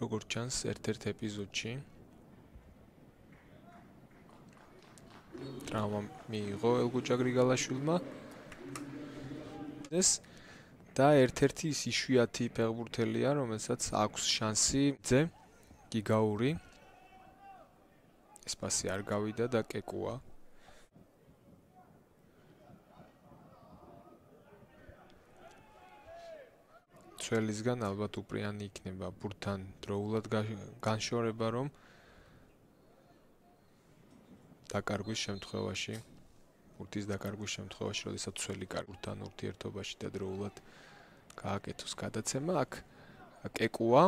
როგორც ჩანს, ერთ-ერთ ეპიზოდში ტრავმა მიიღო ელგუჯა გრიგალაშვილმა. ეს და ერთ-ერთი ის იშვიათი ფეხბურთელია, რომელსაც აქვს შანსი ძე გიგაური. ეს პასი არ გავიდა და კეკუა. ცველისგან ალბათ უპრიანი იქნება ბურთთან დროულად განშორება, რომ დაკარგვის შემთხვევაში, ბურთის დაკარგვის შემთხვევაში, როდესაც ცველი ბურთთან ურთიერთობაში და დროულად გააკეთოს გადაცემა, აქ კეკუა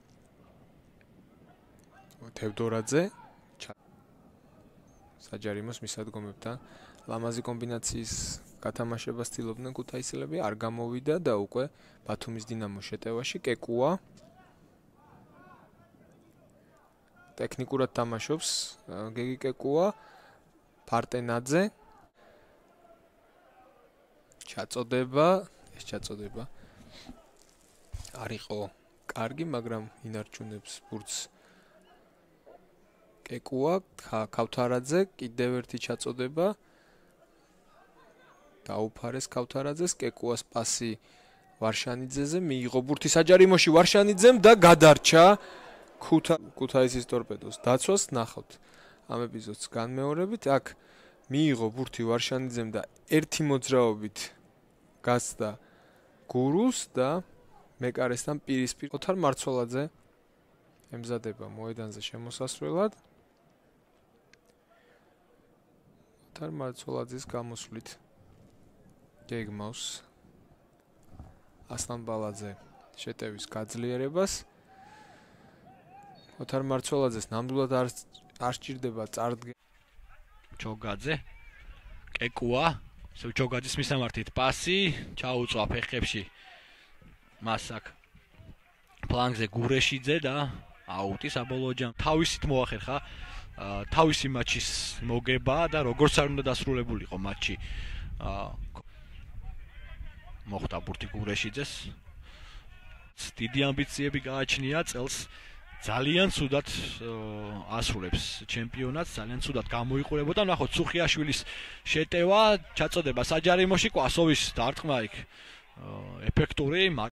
თევდორაძე საჯარიმოს მისადგომებთან ლამაზი კომბინაციის გათამაშებას ცდილობდნენ ქუთაისელები, არ გამოვიდა და უკვე ბათუმის დინამოს შეტევაში კეკუა ტექნიკურად თამაშობს, გეგი კეკუა, ფარტენაძე ჩაწოდება არ იყო კარგი, მაგრამ ინარჩუნებს ბურთს კეკუა, ქავთარაძე, კიდევ ერთი ჩაწოდება დაუფარეს ქავთარაძეს, კეკუას პასი ვარშანიძეზე, მიიღო ბურთი საჯარიმოში ვარშანიძემ და გადარჩა ქუთაისის ტორპედოს დაცვას. ნახავთ ამ ეპიზოდს განმეორებით, აქ მიიღო ბურთი ვარშანიძემ და ერთი მოძრაობით გასცდა გურულს და მეკარესთან პირისპირ ოთარ მარცოლაძე ემზადება მოედანზე შემოსასვლელად. ოთარ მარცოლაძის გამოსვლით გეგმავს ასლან ბალაძე შეტევის გაძლიერებას. ოთარ მარცოლაძეს ნამდვილად არ სჭირდება წარდგენა. ჯოგაძე კეკუა ჯოგაძის მისამართით პასი ჩაუწვა ფეხებში მას აქ ფლანგზე გურეშიძე და აუტი საბოლოო ჯამში თავისით მოახერხა თავისი მატჩის მოგება და როგორც არ უნდა დასრულებულიყო მატჩი მოხდა ბურთი გურეშიძეს. დიდი ამბიციები გააჩნია წელს, ძალიან ცუდად ასრულებს ჩემპიონატს, ძალიან ცუდად გამოიყურებოდა. ნახოთ სუხიაშვილის შეტევა, ჩაწოდება საჯარიმოში, კვასოვის დარტყმა იქ ეფექტური